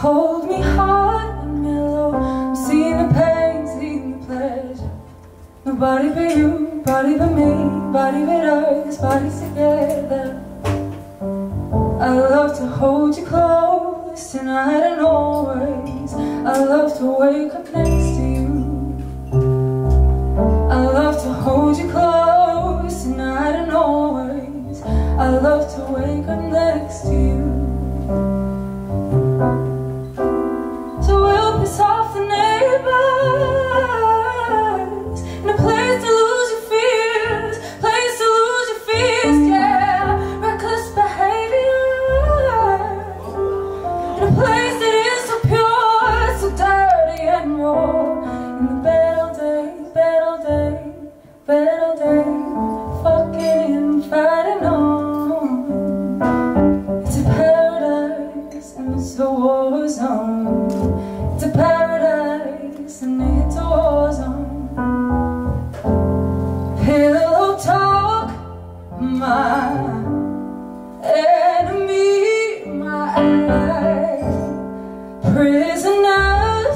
Hold me hard and mellow. I'm seeing the pain, seeing the pleasure. Nobody but you, body but me, body but us, bodies together. I love to hold you close tonight and always. I love to wake up next to you. I love to hold you close tonight and always. I love to wake up next to you. So we'll piss off the neighbors in a place to lose your fears, place to lose your fears, yeah. Reckless behavior in a place that is so pure, so dirty and raw. In the bed all day, bed all day, bed all day, fucking and fighting on. It's a paradise and it's a war zone. It's a paradise and it's a war zone. Pillow talk, my enemy, my ally. Prisoners,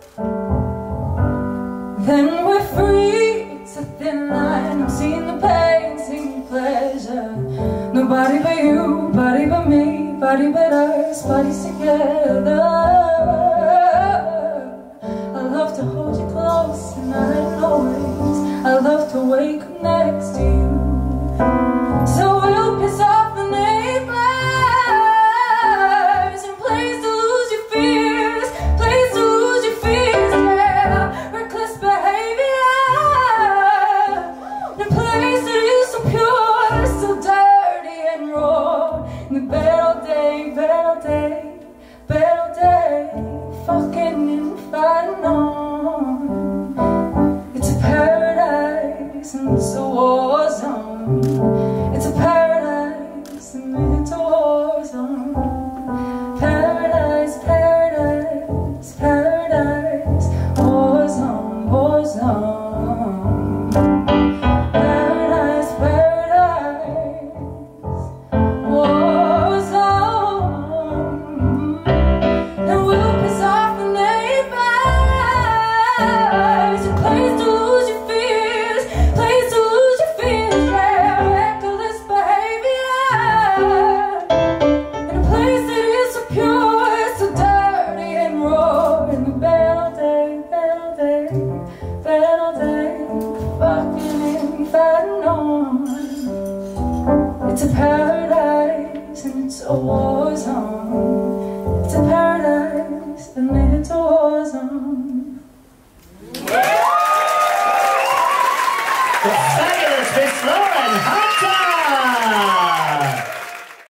then we're free. It's a thin line. I'm seeing the pain, seeing the pleasure. Nobody but you, body but me, body but us, bodies together. I love to hold you close tonight and always. I love to wake up next to you.